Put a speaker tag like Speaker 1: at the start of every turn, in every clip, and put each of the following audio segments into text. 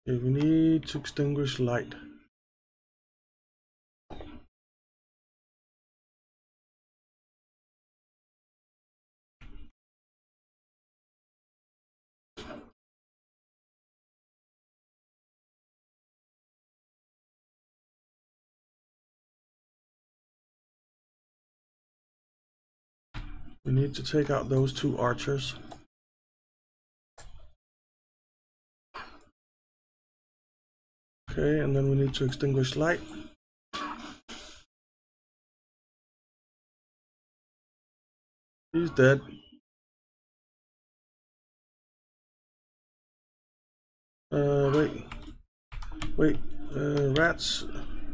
Speaker 1: Okay, we need to extinguish light. We need to take out those two archers. Okay, and then we need to extinguish light. He's dead. Wait, rats.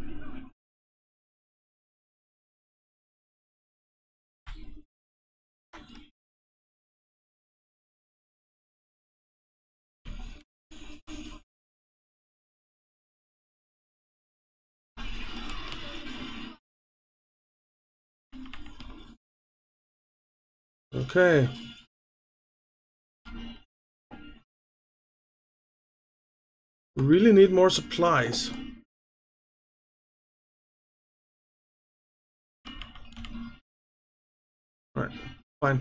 Speaker 1: Okay. We really need more supplies. Alright, fine.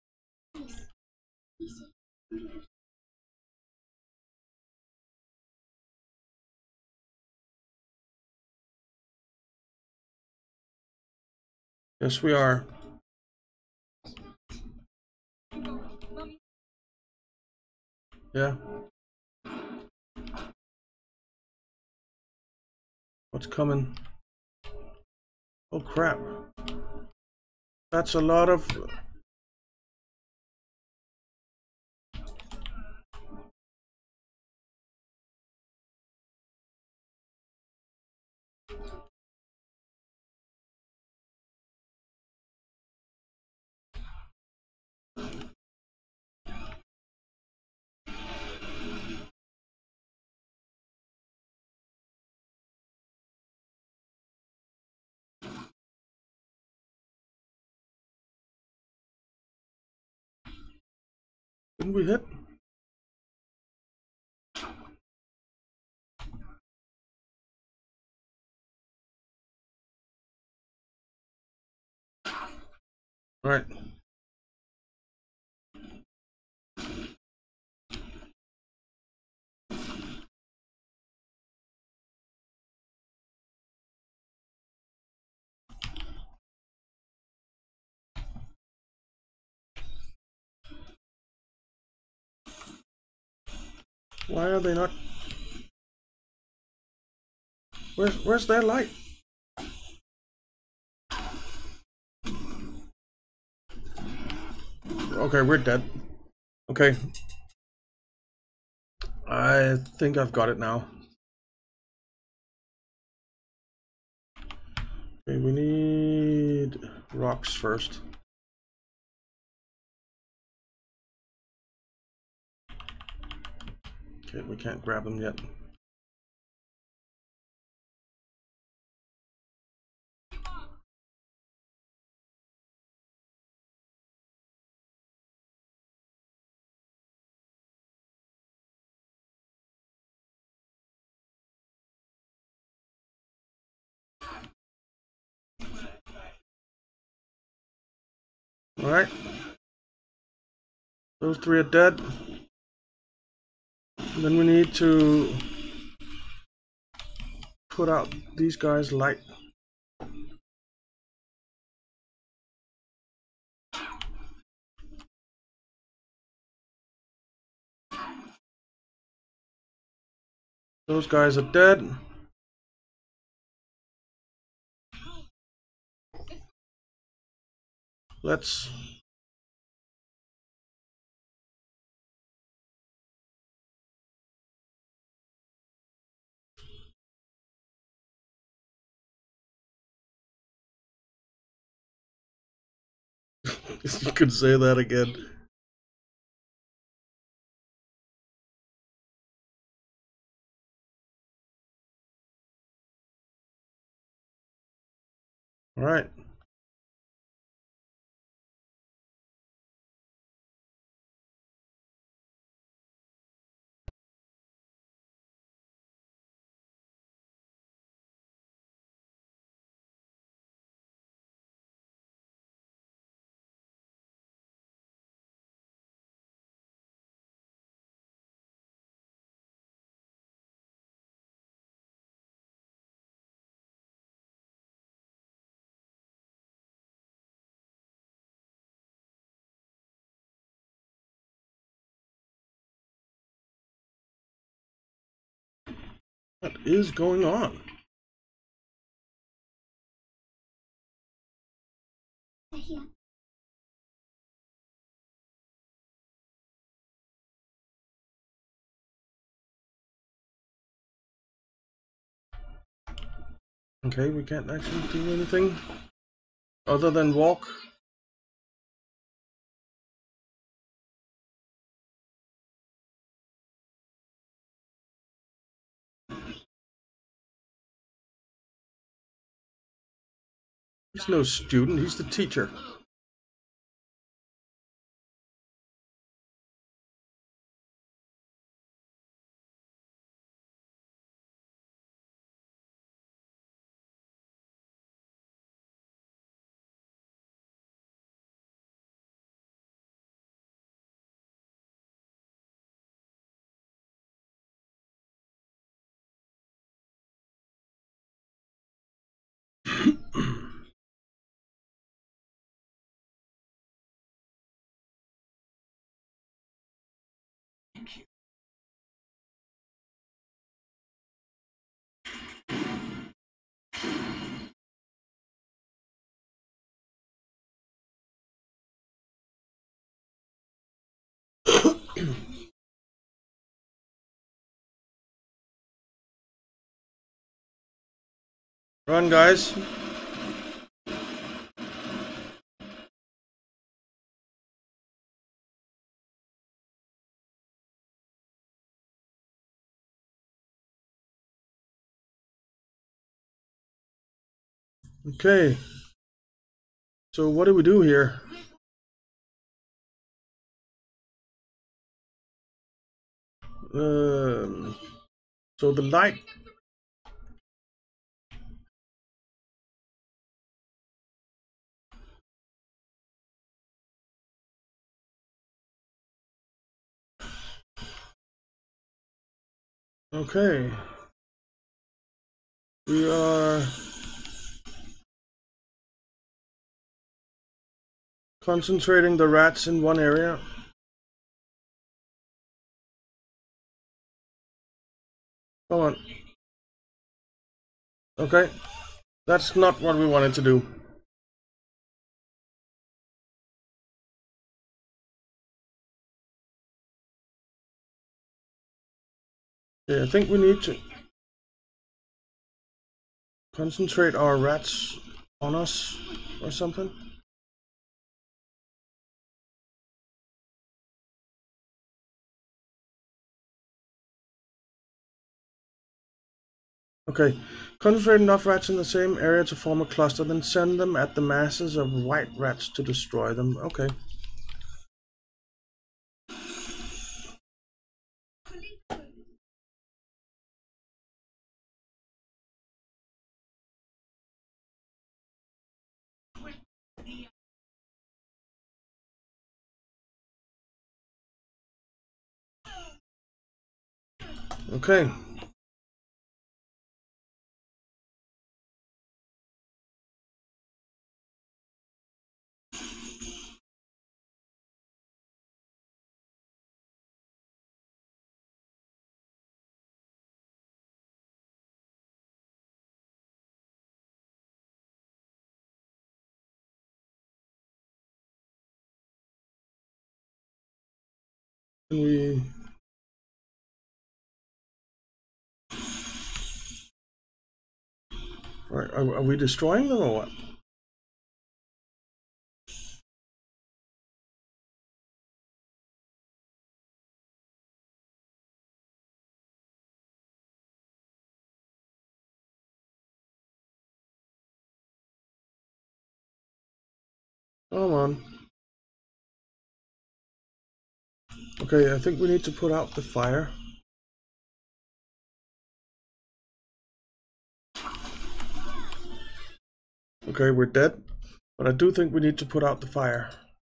Speaker 1: Yes, we are. Yeah. What's coming? Oh crap. That's a lot of... Didn't we hit? Alright. Why are they not... Where's their light? Okay, we're dead. Okay. I think I've got it now. Okay, we need rocks first. Okay, we can't grab them yet. Alright. Those three are dead. And then we need to put out these guys' light. Those guys are dead. Let's... You could say that again. Alright. What is going on? Okay, we can't actually do anything other than walk. He's no student, he's the teacher. Run, guys. Okay. So what do we do here? So the light. Okay. We are concentrating the rats in one area. Come on. Okay. That's not what we wanted to do. Okay, I think we need to concentrate our rats on us or something. Okay, concentrate enough rats in the same area to form a cluster, then send them at the masses of white rats to destroy them. Okay. Okay. Can we... Are we destroying them or what? Come on. Okay, I think we need to put out the fire. Okay, we're dead, but I do think we need to put out the fire.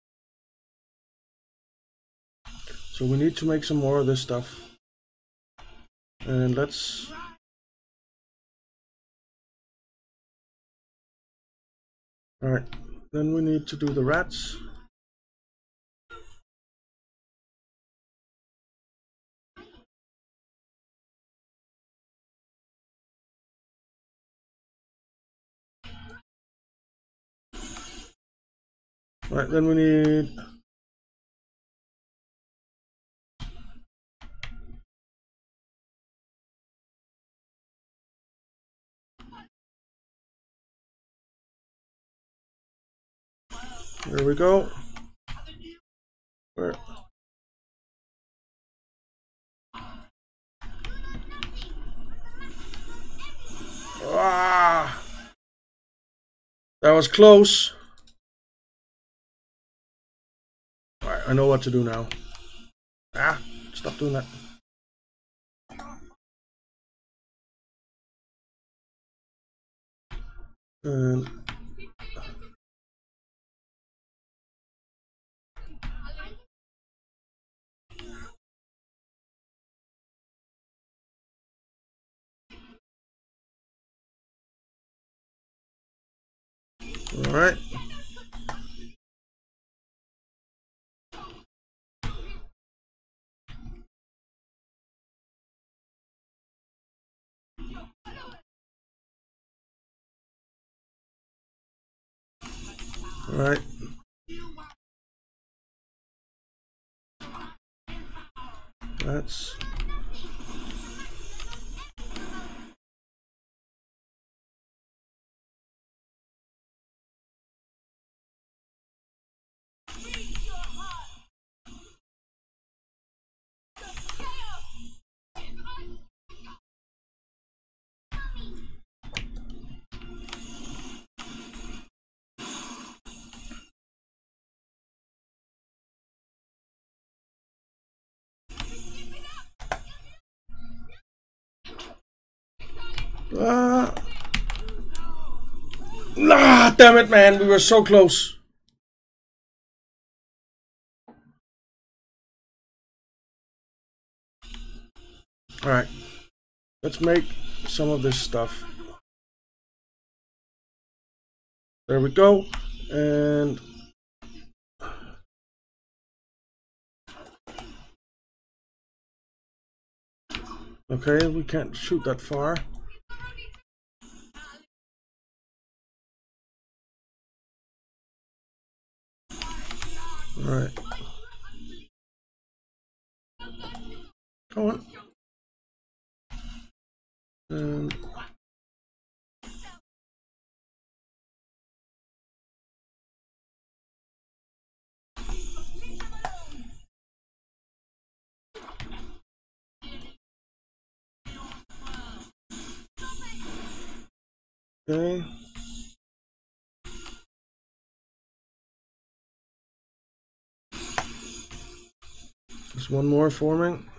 Speaker 1: So we need to make some more of this stuff. And let's... Alright, then we need to do the rats. Right, then we need... There we go. Where? Ah! That was close. Alright, I know what to do now. Ah, stop doing that. And alright. Alright. That's... Ah, damn it, man. We were so close. Alright. Let's make some of this stuff. There we go. And... okay, we can't shoot that far. Alright. Come on. And... okay. There's one more forming.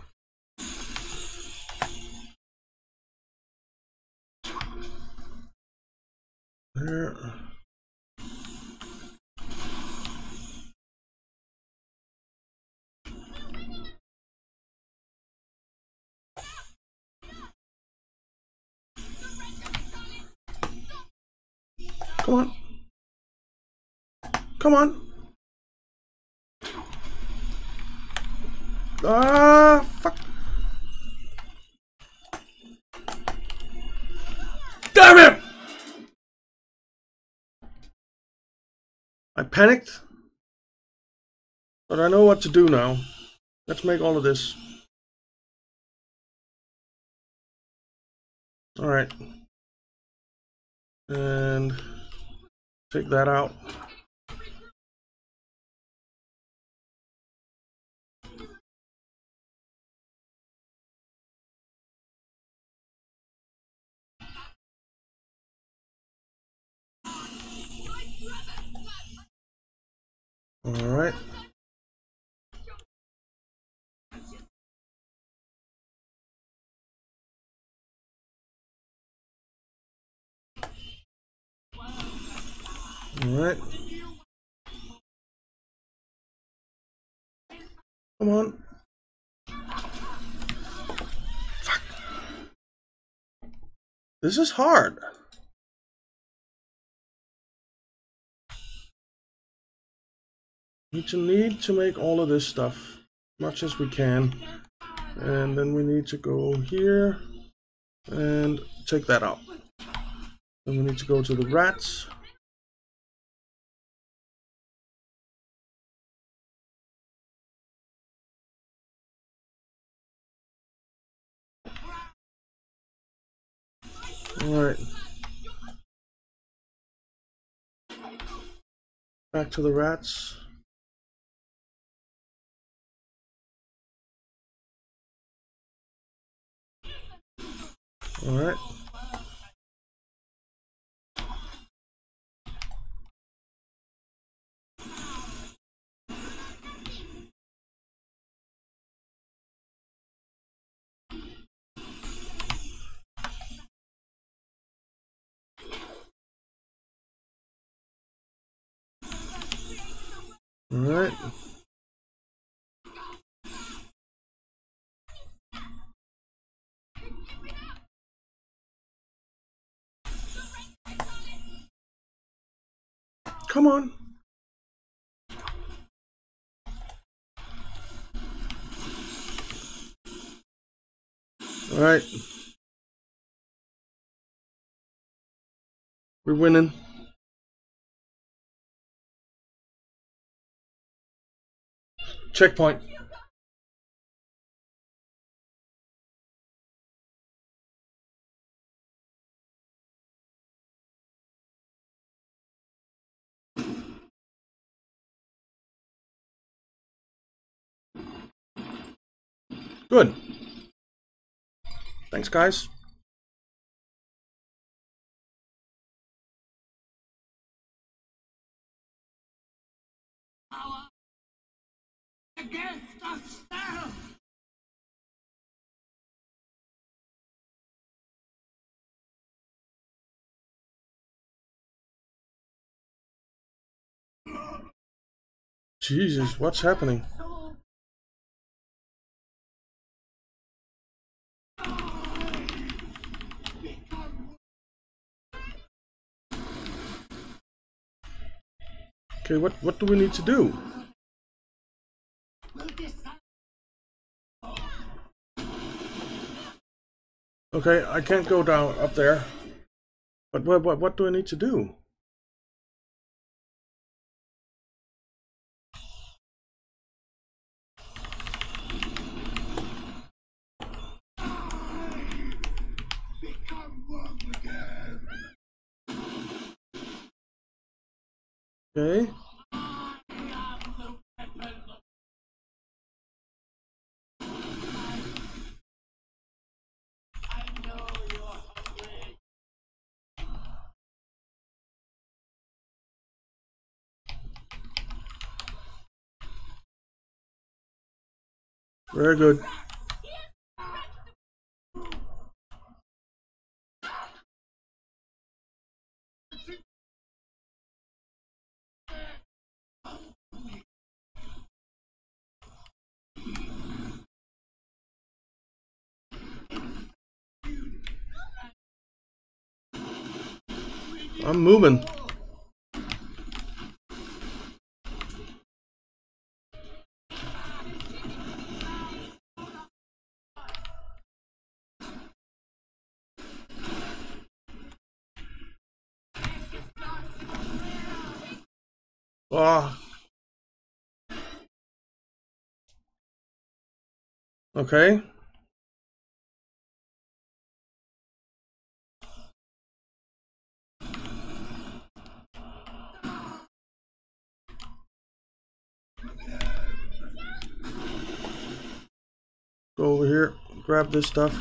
Speaker 1: There. Come on. Come on. Ah, fuck. Damn it! I panicked. But I know what to do now. Let's make all of this. Alright. And take that out. Alright. Alright. Come on. Fuck. This is hard. We need to make all of this stuff as much as we can. And then we need to go here and take that out. Then we need to go to the rats. Alright. Back to the rats. Alright. Alright. Come on. Alright. We're winning. Checkpoint. Good. Thanks, guys.
Speaker 2: Against us now!
Speaker 1: Jesus, what's happening? Okay, what do we need to do? Okay, I can't go down up there. But what do I need to do? Okay. Very good. I'm moving. Ah. Okay. Go over here, grab this stuff.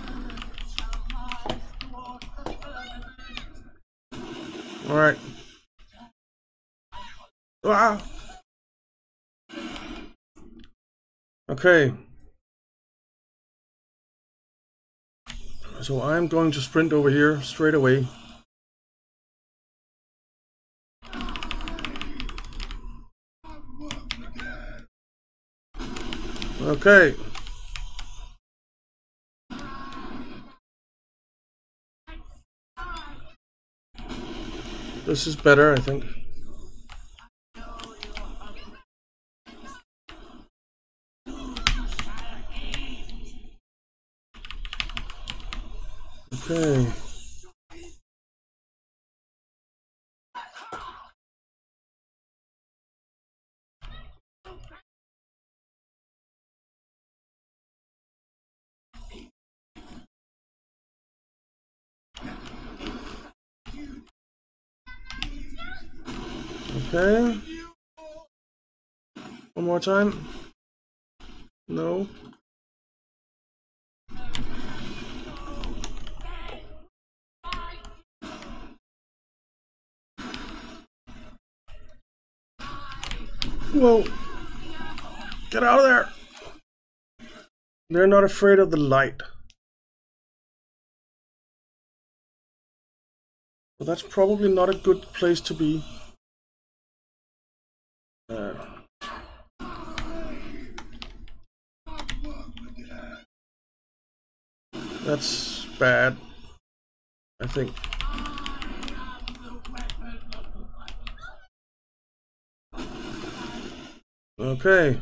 Speaker 1: Alright. Ah! Okay. So I'm going to sprint over here straight away. Okay. This is better, I think. Okay. Okay. One more time. No. Whoa. Get out of there. They're not afraid of the light. So that's probably not a good place to be. That's bad, I think. Okay.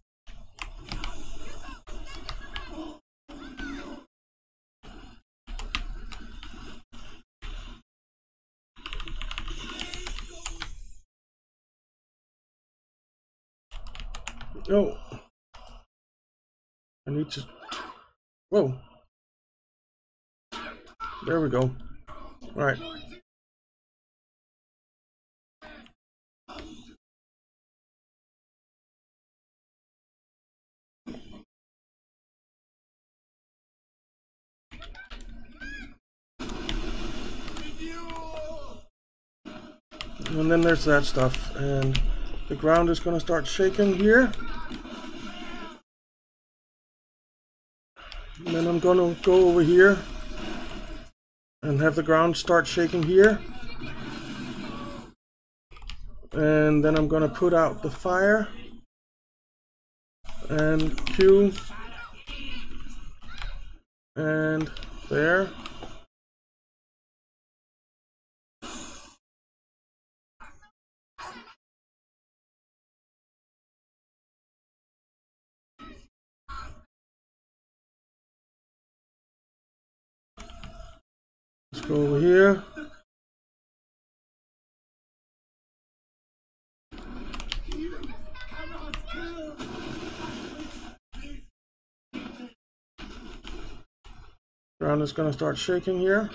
Speaker 1: Oh. I need to... Whoa. There we go. Alright. And then there's that stuff. And the ground is going to start shaking here. And then I'm going to go over here and have the ground start shaking here. And then I'm going to put out the fire. And Q. And there. Let's go over here. Ground is going to start shaking here.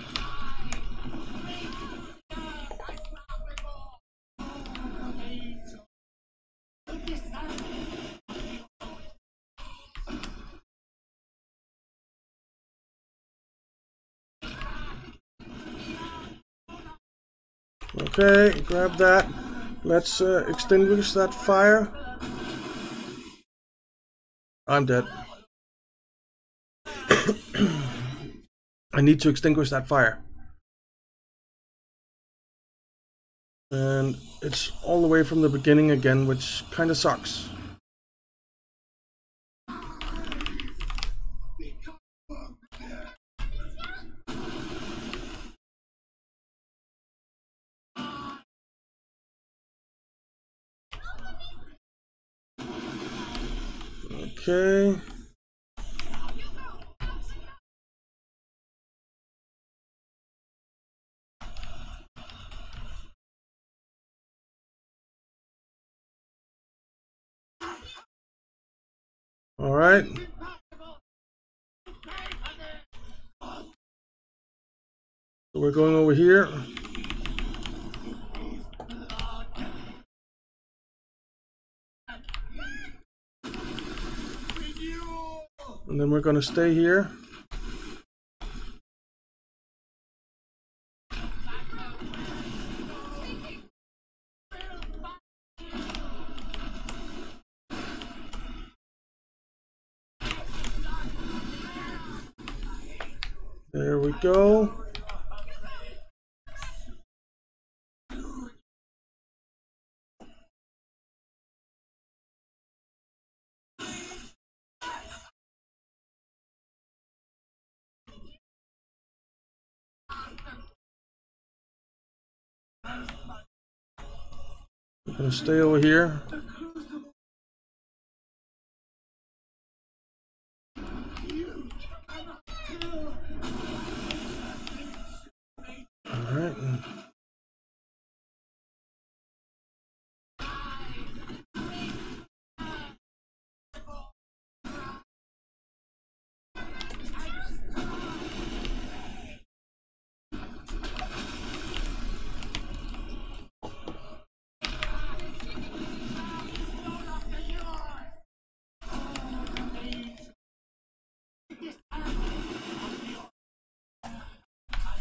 Speaker 1: Okay, grab that. Let's extinguish that fire. I'm dead. I need to extinguish that fire. And it's all the way from the beginning again, which kind of sucks. Okay. All right. So we're going over here. And then we're going to stay here. There we go. I'm going to stay over here. All right.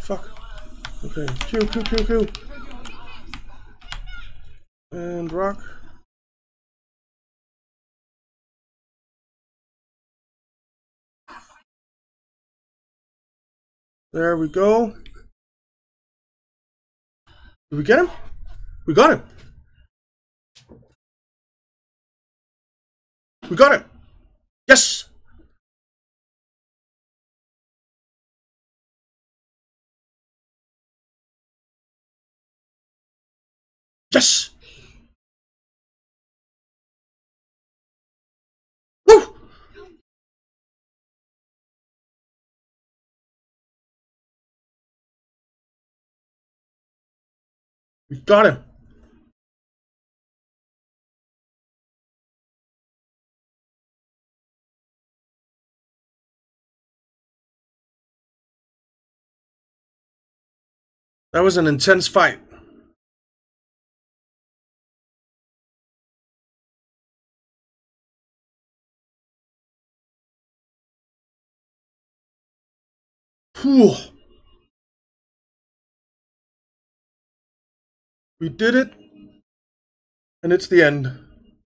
Speaker 1: Fuck. Okay, Q. And rock. There we go. Did we get him? We got him. We got him. Yes. Yes. Woo. We got him. That was an intense fight. Whew. We did it. And it's the end.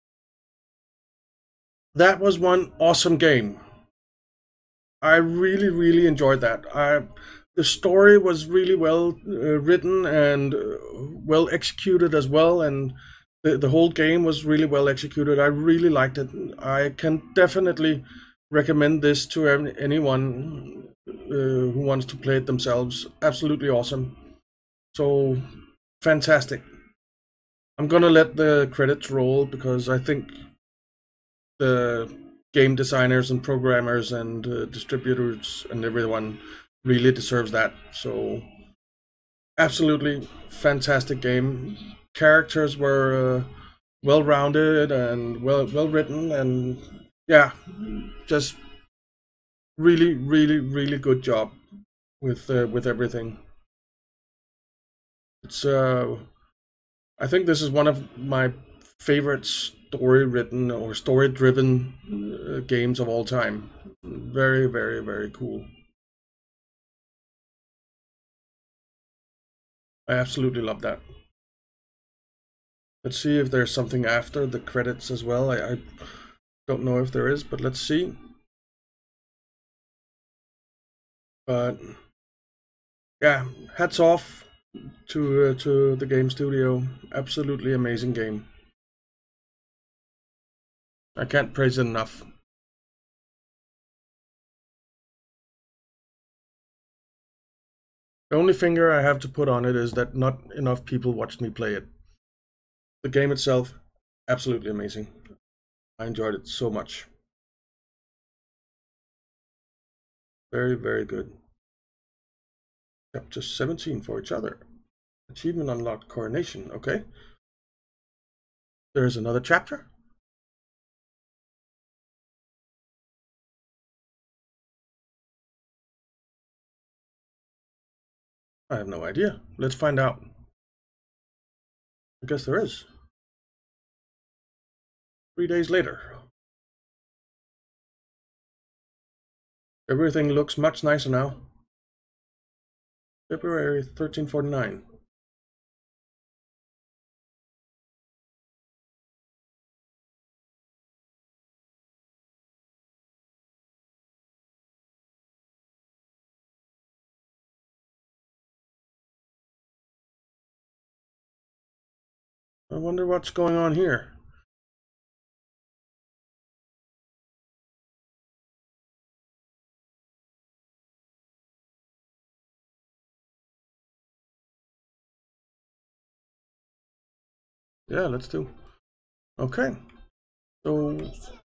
Speaker 1: That was one awesome game. I really enjoyed that. The story was really well written and well executed as well, and the whole game was really well executed. I really liked it. I can definitely recommend this to anyone who wants to play it themselves. Absolutely awesome. So fantastic. I'm gonna let the credits roll because I think the game designers and programmers and distributors and everyone really deserves that. So absolutely fantastic game. Characters were well rounded and well written, and yeah, just really good job with everything. It's I think this is one of my favorite story written or story driven games of all time. Very cool. I absolutely love that. Let's see if there's something after the credits as well. I don't know if there is, but let's see. But yeah, hats off to the game studio. Absolutely amazing game. I can't praise it enough. The only finger I have to put on it is that not enough people watched me play it. The game itself, absolutely amazing. I enjoyed it so much. Very good. Chapter 17 for each other. Achievement unlocked, coronation. Okay. There's another chapter. I have no idea. Let's find out. I guess there is. 3 days later. Everything looks much nicer now. February 1349. I wonder what's going on here. Yeah, let's do. Okay. So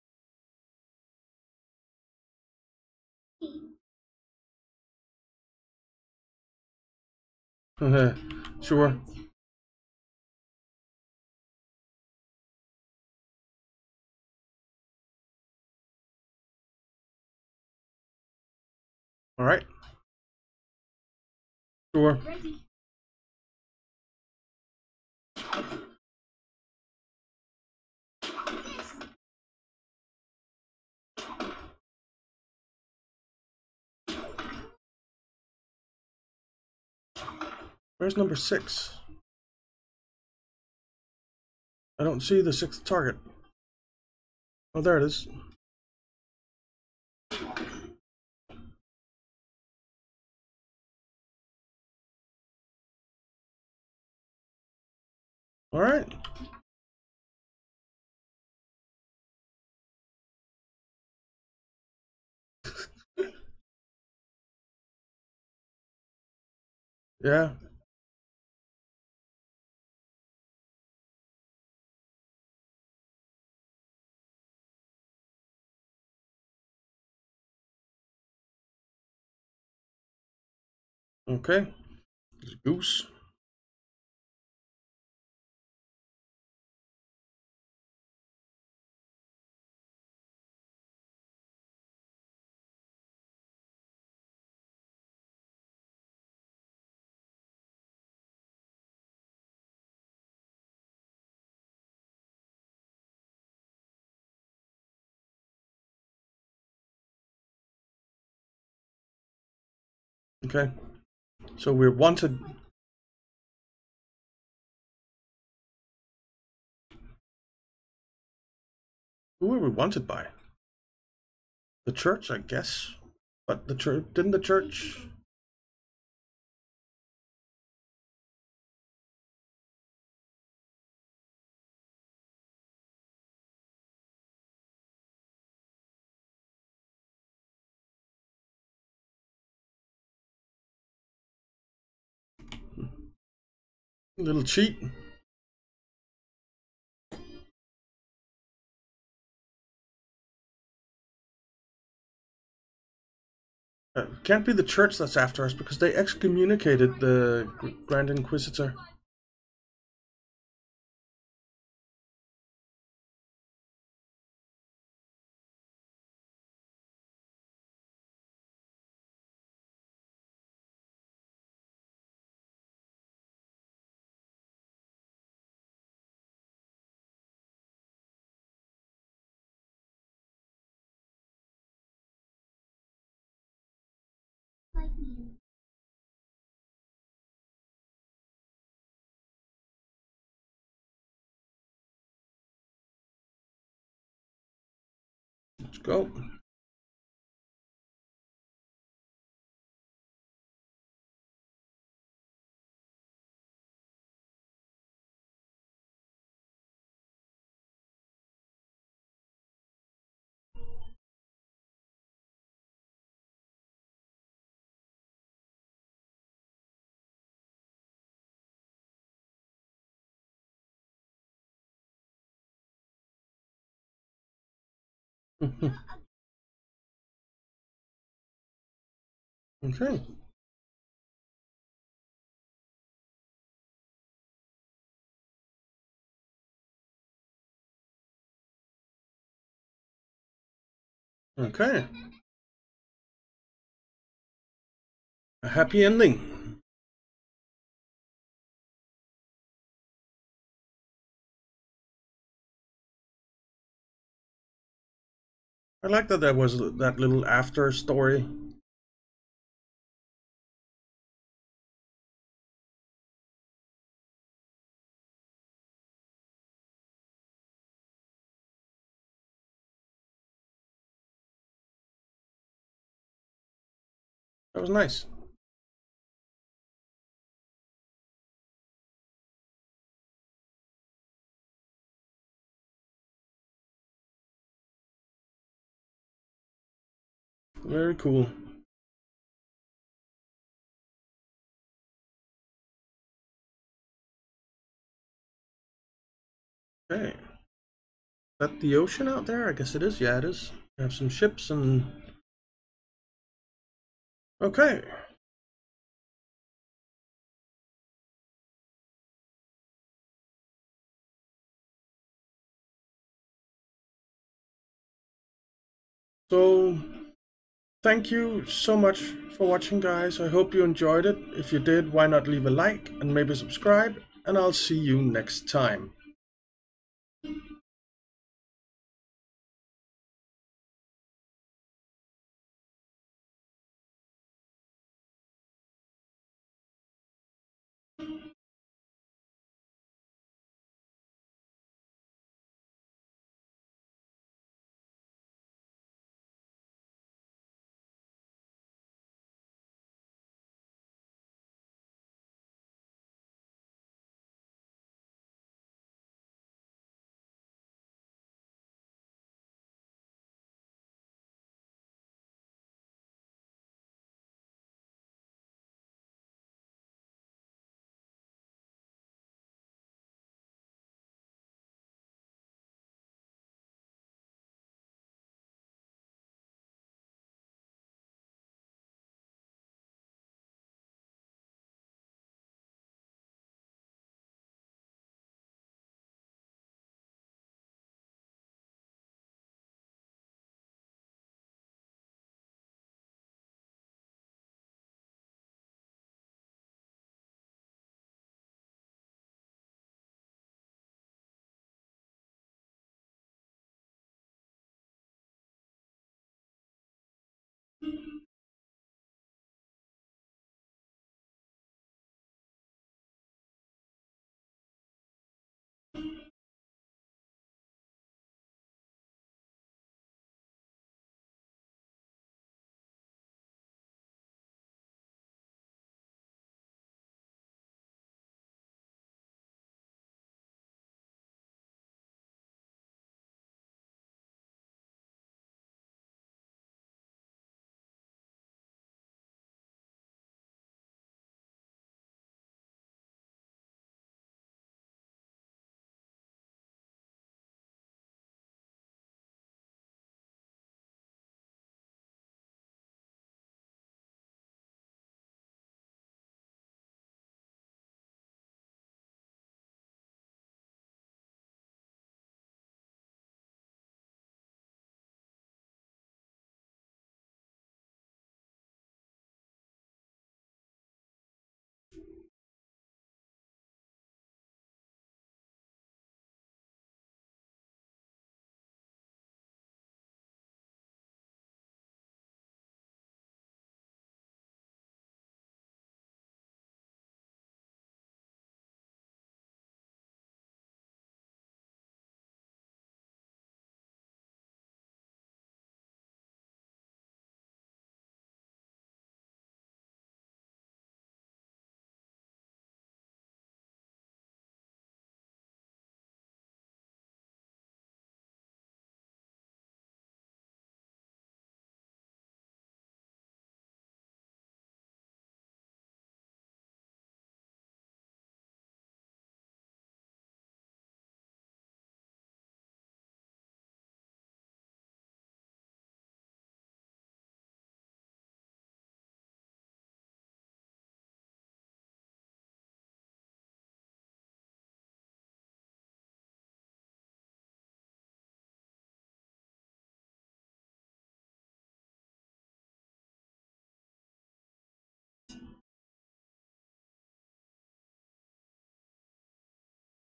Speaker 1: sure. All right. Sure. Where's number 6? I don't see the 6th target. Oh, there it is. All right. Yeah. Okay. There's a goose. Okay. So we're wanted. Who were we wanted by? The church, I guess. But the church didn't the church. A little cheat. Can't be the church that's after us because they excommunicated the Grand Inquisitor. Let's go. Okay. Okay. A happy ending. I like that there was that little after story. That was nice. Very cool. Okay. Is that the ocean out there? I guess it is. Yeah, it is. We have some ships and... Okay. So, thank you so much for watching, guys. I hope you enjoyed it. If you did, why not leave a like and maybe subscribe, and I'll see you next time.